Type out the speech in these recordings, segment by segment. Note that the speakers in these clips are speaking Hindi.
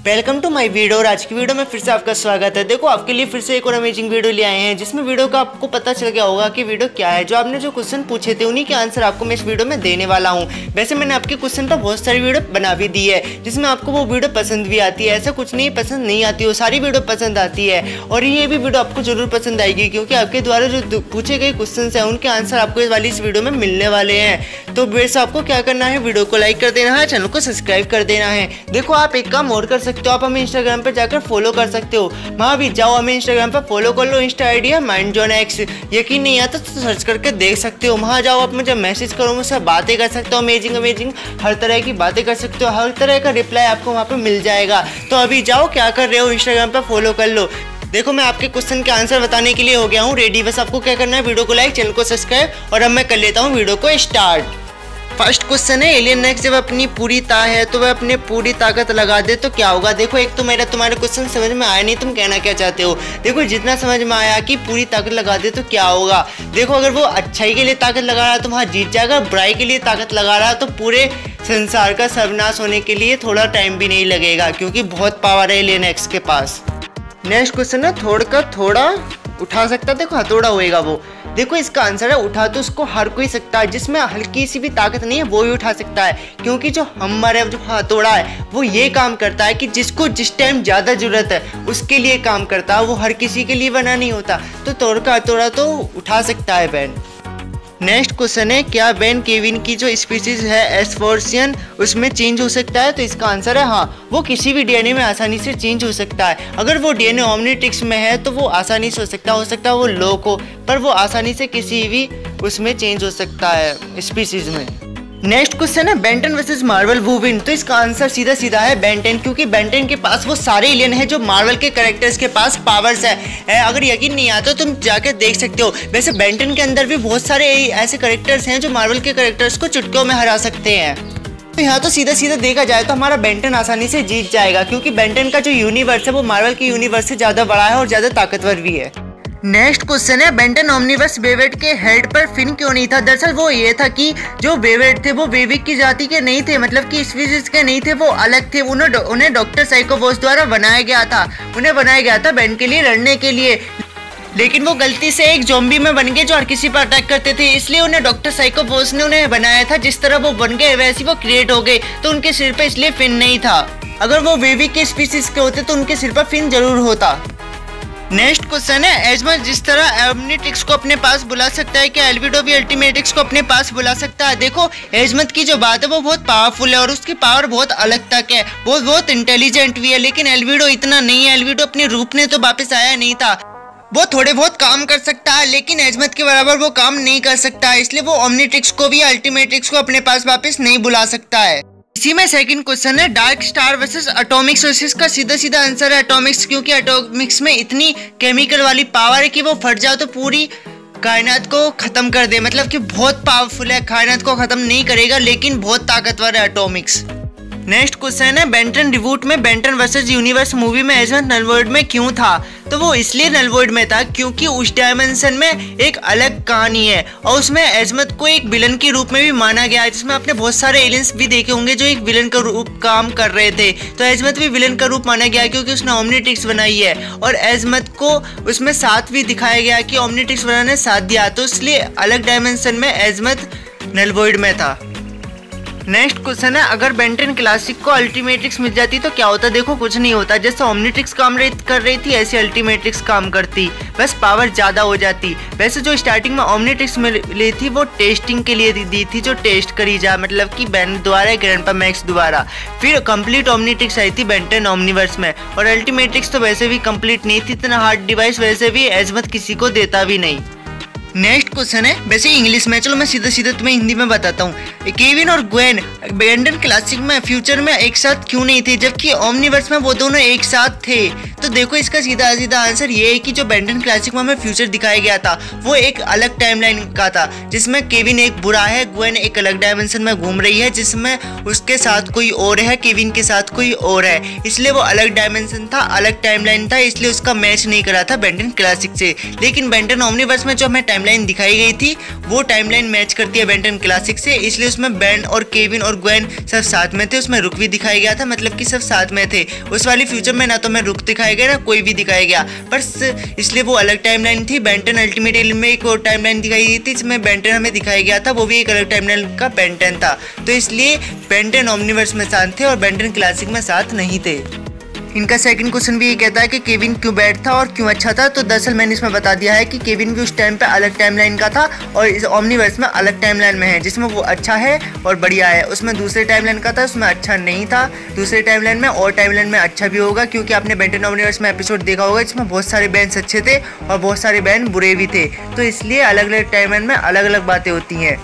Welcome to my video. और आज की वीडियो में फिर से आपका स्वागत है। देखो आपके लिए फिर से एक और अमेजिंग वीडियो ले आए हैं, जिसमें वीडियो का आपको पता चल गया होगा कि वीडियो क्या है। जो आपने जो क्वेश्चन पूछे थे उन्हीं के आंसर आपको मैं इस वीडियो में देने वाला हूं। वैसे मैंने आपके क्वेश्चन पर बहुत सारी वीडियो बना भी दी है, जिसमें आपको वो वीडियो पसंद भी आती है। ऐसा कुछ नहीं पसंद नहीं आती, वो सारी वीडियो पसंद आती है। और ये भी वीडियो आपको जरूर पसंद आएगी, क्योंकि आपके द्वारा जो पूछे गए क्वेश्चन है उनके आंसर आपको इस वाली इस वीडियो में मिलने वाले हैं। तो वैसे आपको क्या करना है, वीडियो को लाइक कर देना है, चैनल को सब्सक्राइब कर देना है। देखो आप एक काम और कर सकते हो, आप हमें इंस्टाग्राम पर जाकर फॉलो कर सकते हो। वहाँ भी जाओ, हमें इंस्टाग्राम पर फॉलो कर लो। इंस्टा आईडी है MindZoneX। यकीन नहीं आता तो सर्च करके देख सकते हो। वहाँ जाओ, आप मुझे मैसेज करो, मुझसे बातें कर सकते हो। अमेजिंग हर तरह की बातें कर सकते हो, हर तरह का रिप्लाई आपको वहाँ पे मिल जाएगा। तो अभी जाओ, क्या कर रहे हो, इंस्टाग्राम पर फॉलो कर लो। देखो मैं आपके क्वेश्चन के आंसर बताने के लिए हो गया हूँ रेडी। बस आपको क्या करना है, वीडियो को लाइक, चैनल को सब्सक्राइब, और अब मैं कर लेता हूँ वीडियो को स्टार्ट। फर्स्ट क्वेश्चन है, एलियन नेक्स्ट जब अपनी पूरी है तो वह अपनी पूरी ताकत लगा दे तो क्या होगा। देखो एक तो मेरा तुम्हारे क्वेश्चन समझ में आया नहीं, तुम कहना क्या चाहते हो। देखो जितना समझ में आया कि पूरी ताकत लगा दे तो क्या होगा। देखो अगर वो अच्छाई के लिए ताकत लगा रहा है तो वहाँ जीत जाएगा। बुराई के लिए ताकत लगा रहा है तो पूरे संसार का सर्वनाश होने के लिए थोड़ा टाइम भी नहीं लगेगा, क्योंकि बहुत पावर है एलियन नेक्स्ट के पास। नेक्स्ट क्वेश्चन है, थोड़ा उठा सकता है। देखो हथौड़ा होएगा वो। देखो इसका आंसर है उठा तो उसको हर कोई सकता है, जिसमें हल्की सी भी ताकत नहीं है वो ही उठा सकता है। क्योंकि जो हम्मर है, जो हथौड़ा है, वो ये काम करता है कि जिसको जिस टाइम ज़्यादा ज़रूरत है उसके लिए काम करता है, वो हर किसी के लिए बना नहीं होता। तो तोड़ का हथौड़ा तो उठा सकता है बैन। नेक्स्ट क्वेश्चन है, क्या बेन केविन की जो स्पीसीज है एस्फोर्सियन उसमें चेंज हो सकता है। तो इसका आंसर है हाँ, वो किसी भी डीएनए में आसानी से चेंज हो सकता है। अगर वो डीएनए ओमनीट्रिक्स में है तो वो आसानी से हो सकता है वो लोक हो, पर वो आसानी से किसी भी उसमें चेंज हो सकता है स्पीसीज में। नेक्स्ट क्वेश्चन है, बेंटन वर्सेस मार्वल वुविन। तो इसका आंसर सीधा है बेंटन, क्योंकि बेंटन के पास वो सारे एलियन है जो मार्वल के कैरेक्टर्स के पास पावर्स है। अगर यकीन नहीं आता तो तुम जाकर देख सकते हो। वैसे बेंटन के अंदर भी बहुत सारे ऐसे कैरेक्टर्स हैं जो मार्वल के कैरेक्टर्स को चुटकियों में हरा सकते हैं। तो यहाँ तो सीधा देखा जाए तो हमारा बेंटन आसानी से जीत जाएगा, क्योंकि बेंटन का जो यूनिवर्स है वो मार्वल के यूनिवर्स से ज़्यादा बड़ा है और ज़्यादा ताकतवर भी है। नेक्स्ट क्वेश्चन है, बेंटन ओमनिवर्स वेवेट के हेड पर फिन क्यों नहीं था। दरअसल वो ये था कि जो वेवेट थे वो वेविक की जाति के नहीं थे, मतलब कि स्पीशीज के नहीं थे, वो अलग थे। उन्हें डॉक्टर साइकोबॉस द्वारा बनाया गया था। उन्हें बनाया गया था बेन के लिए लड़ने के लिए, लेकिन वो गलती से एक ज़ॉम्बी में बन गए जो हर किसी पर अटैक करते थे। इसलिए उन्हें डॉक्टर साइकोबॉस ने उन्हें बनाया था। जिस तरह वो बन गए वैसे वो क्रिएट हो गए, तो उनके सिर पर इसलिए फिन नहीं था। अगर वो वेविक के स्पीशीज के होते तो उनके सिर पर फिन जरूर होता। नेक्स्ट क्वेश्चन है, एजमथ जिस तरह ओमनीट्रिक्स को अपने पास बुला सकता है, क्या एल्विडो भी अल्टीमेट्रिक्स को अपने पास बुला सकता है। देखो एजमथ की जो बात है वो बहुत पावरफुल है और उसकी पावर बहुत अलग तक है, वो बहुत इंटेलिजेंट भी है। लेकिन एल्विडो इतना नहीं है। एल्विडो अपने रूप ने तो वापस आया नहीं था। वो थोड़े बहुत काम कर सकता है, लेकिन एजमथ के बराबर वो काम नहीं कर सकता है। इसलिए वो ओमनीट्रिक्स को भी अल्टीमेट्रिक्स को अपने पास वापस नहीं बुला सकता है। इसी में सेकंड क्वेश्चन है, डार्क स्टार वर्सेस एटॉमिक्स। इसका सीधा आंसर है एटॉमिक्स, क्योंकि एटॉमिक्स में इतनी केमिकल वाली पावर है कि वो फट जाओ तो पूरी कायनात को खत्म कर दे। मतलब कि बहुत पावरफुल है, कायनात को खत्म नहीं करेगा, लेकिन बहुत ताकतवर है एटॉमिक्स। नेक्स्ट क्वेश्चन है, बेंटन रिबूट में बेंटन वर्सेस यूनिवर्स मूवी में एजमथ नलवॉइड में क्यों था। तो वो इसलिए नलवॉइड में था क्योंकि उस डायमेंशन में एक अलग कहानी है और उसमें एजमथ को एक विलन के रूप में भी माना गया है, जिसमें आपने बहुत सारे एलियंस भी देखे होंगे जो एक विलन का रूप काम कर रहे थे। तो एजमथ भी विलन का रूप माना गया क्योंकि उसने ओमनीट्रिक्स बनाई है, और एजमथ को उसमें साथ भी दिखाया गया कि ओमनीट्रिक्स बनाने साथ दिया, तो इसलिए अलग डायमेंशन में एजमथ नलवॉइड में था। नेक्स्ट क्वेश्चन है, अगर बेंटन क्लासिक को अल्टीमेट्रिक्स मिल जाती तो क्या होता। देखो कुछ नहीं होता। जैसे ओमनीट्रिक्स काम कर रही थी ऐसे अल्टीमेट्रिक्स काम करती, बस पावर ज़्यादा हो जाती। वैसे जो स्टार्टिंग में ओमनीट्रिक्स मिली थी वो टेस्टिंग के लिए दी थी, जो टेस्ट करी जा, मतलब कि बेन द्वारा, ग्रैंडपा मैक्स द्वारा। फिर कंप्लीट ओमनीट्रिक्स आई थी बेंटन ओमनीवर्स में, और अल्टीमेट्रिक्स तो वैसे भी कंप्लीट नहीं थी। इतना हार्ड डिवाइस वैसे भी एजमथ किसी को देता भी नहीं। नेक्स्ट क्वेश्चन है, वैसे इंग्लिश में, चलो मैं सीधा तुम्हें हिंदी में बताता हूँ। केविन और ग्वेन बेंटन क्लासिक में फ्यूचर में एक साथ क्यों नहीं थे, जबकि ओमनीवर्स में वो दोनों एक साथ थे। तो देखो इसका सीधा आंसर ये है कि जो बेंटन क्लासिक में हमें फ्यूचर दिखाया गया था वो एक अलग टाइमलाइन का था, जिसमें केविन एक बुरा है, ग्वेन एक अलग डायमेंशन में घूम रही है, जिसमें उसके साथ कोई और है, केविन के साथ कोई और है। इसलिए वो अलग डायमेंशन था, अलग टाइमलाइन था, इसलिए उसका मैच नहीं करा था बेंटन क्लासिक से। लेकिन बेंटन ओमनीवर्स में जो हमें टाइमलाइन दिखाई गई थी वो टाइमलाइन मैच करती है बेन 10 क्लासिक से, इसलिए उसमें बेन और केविन और ग्वेन सब साथ में थे। उसमें रुक भी दिखाया गया था, मतलब कि सब साथ में थे। उस वाली फ्यूचर में ना तो मैं रुक दिखाया गया ना कोई भी दिखाया गया, पर इसलिए वो अलग टाइमलाइन थी। बेन 10 अल्टीमेट एलियन में एक और टाइमलाइन दिखाई गई थी जिसमें बेन 10 हमें दिखाया गया था, वो भी एक अलग टाइमलाइन का बेन 10 था। तो इसलिए बेन 10 ओमनीवर्स में साथ थे और बेन 10 क्लासिक में साथ नहीं थे। इनका सेकंड क्वेश्चन भी ये कहता है कि केविन क्यों बैड था और क्यों अच्छा था। तो दरअसल मैंने इसमें बता दिया है कि केविन भी उस टाइम पे अलग टाइमलाइन का था और इस ओमनीवर्स में अलग टाइमलाइन में है, जिसमें वो अच्छा है और बढ़िया है। उसमें दूसरे टाइमलाइन का था, उसमें अच्छा नहीं था। दूसरे टाइमलाइन में और टाइमलाइन में अच्छा भी होगा, क्योंकि आपने बेन 10 ओमनीवर्स में एपिसोड देखा होगा जिसमें बहुत सारे बैंस अच्छे थे और बहुत सारे बैन बुरे भी थे। तो इसलिए अलग अलग टाइमलाइन में अलग अलग बातें होती हैं।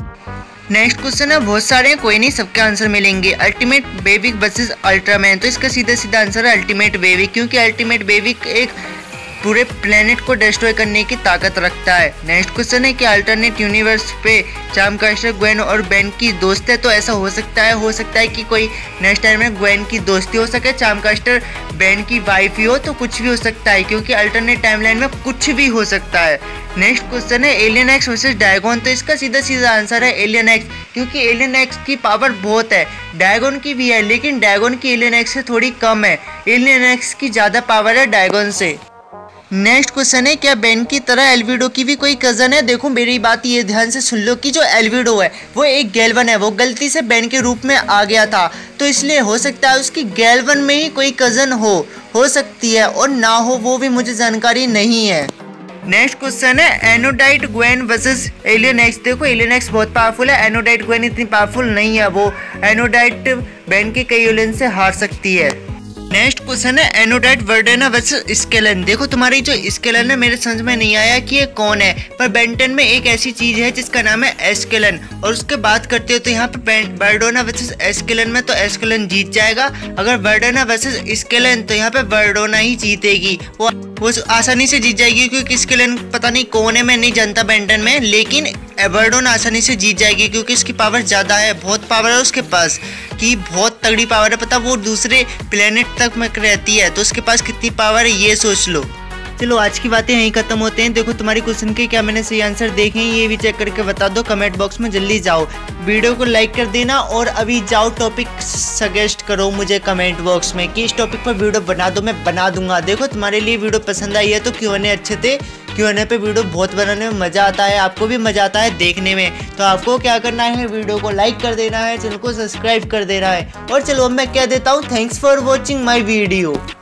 नेक्स्ट क्वेश्चन है, बहुत सारे हैं, कोई नहीं, सबके आंसर मिलेंगे। अल्टीमेट बेविक वर्सेस अल्ट्रामैन। तो इसका सीधा सीधा आंसर है अल्टीमेट बेविक, क्योंकि अल्टीमेट बेविक एक पूरे प्लेनेट को डिस्ट्रॉय करने की ताकत रखता है। नेक्स्ट क्वेश्चन है कि अल्टरनेट यूनिवर्स पे चार्मकास्टर ग्वेन और बेन की दोस्त है। तो ऐसा हो सकता है कि कोई नेक्स्ट टाइम में ग्वेन की दोस्ती हो सके, चार्मकास्टर बेन की वाइफ ही हो, तो कुछ भी हो सकता है, क्योंकि अल्टरनेट टाइमलाइन में कुछ भी हो सकता है। नेक्स्ट क्वेश्चन है एलियन एक्स वर्सेस डायगोन। तो इसका सीधा सीधा आंसर है एलियन एक्स, क्योंकि एलियन एक्स की पावर बहुत है, डायगोन की भी है, लेकिन डायगोन की एलियन एक्स से थोड़ी कम है। एलियन एक्स की ज़्यादा पावर है डायगोन से। नेक्स्ट क्वेश्चन है, क्या बेन की तरह एल्विडो की भी कोई कज़न है। देखो मेरी बात ये ध्यान से सुन लो कि जो एल्विडो है वो एक गैल्वन है, वो गलती से बेन के रूप में आ गया था, तो इसलिए हो सकता है उसकी गैल्वन में ही कोई कज़न हो सकती है, और ना हो वो भी मुझे जानकारी नहीं है। नेक्स्ट क्वेश्चन है Anodite Gwen versus Alien X. देखो एलियन एक्स बहुत पावरफुल है, एनोडाइट ग्वेन इतनी पावरफुल नहीं है, वो एनोडाइट बेन के कई एलियन से हार सकती है। नेक्स्ट क्वेश्चन है एनोडाइट वर्डेना वर्सेस स्केलन। देखो तुम्हारी जो स्केलन है मेरे समझ में नहीं आया कि ये कौन है, पर बेन 10 में एक ऐसी चीज है जिसका नाम है एस्केलन, और उसके बात करते हो तो यहाँ पे वर्डोना वर्सेस एस्केलन में तो एस्केलन जीत जाएगा। अगर वर्डेना वर्सेस स्केलन तो यहाँ पे वर्डोना ही जीतेगी, वो आसानी से जीत जाएगी, क्योंकि स्केलन पता नहीं कौन है, मैं नहीं जानता बेन 10 में, लेकिन वर्डोना आसानी से जीत जाएगी क्योंकि उसकी पावर ज़्यादा है, बहुत पावर है उसके पास, कि बहुत तगड़ी पावर है, पता वो दूसरे प्लेनेट तक में रहती है, तो उसके पास कितनी पावर है ये सोच लो। चलो आज की बातें यहीं खत्म होते हैं। देखो तुम्हारी क्वेश्चन के क्या मैंने सही आंसर देखे हैं ये भी चेक करके बता दो कमेंट बॉक्स में, जल्दी जाओ वीडियो को लाइक कर देना, और अभी जाओ टॉपिक सजेस्ट करो मुझे कमेंट बॉक्स में कि इस टॉपिक पर वीडियो बना दो, मैं बना दूंगा। देखो तुम्हारे लिए वीडियो पसंद आई है तो Q&A अच्छे थे, Q&A पे वीडियो बहुत बनाने में मज़ा आता है, आपको भी मज़ा आता है देखने में। तो आपको क्या करना है, वीडियो को लाइक कर देना है, चैनल को सब्सक्राइब कर देना है, और चलो अब मैं कह देता हूँ thanks for watching my video.